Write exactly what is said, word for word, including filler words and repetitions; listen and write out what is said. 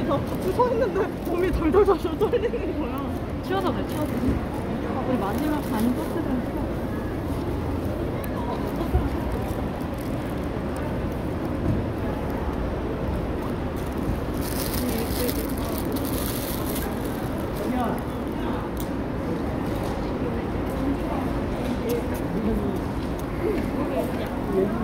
아니 나 같이 서 있는데 몸이 덜덜덜 떨리는 거야. 치워도 돼, 치워도 돼. 아, 우리 마지막 반 버스는 치워. 야.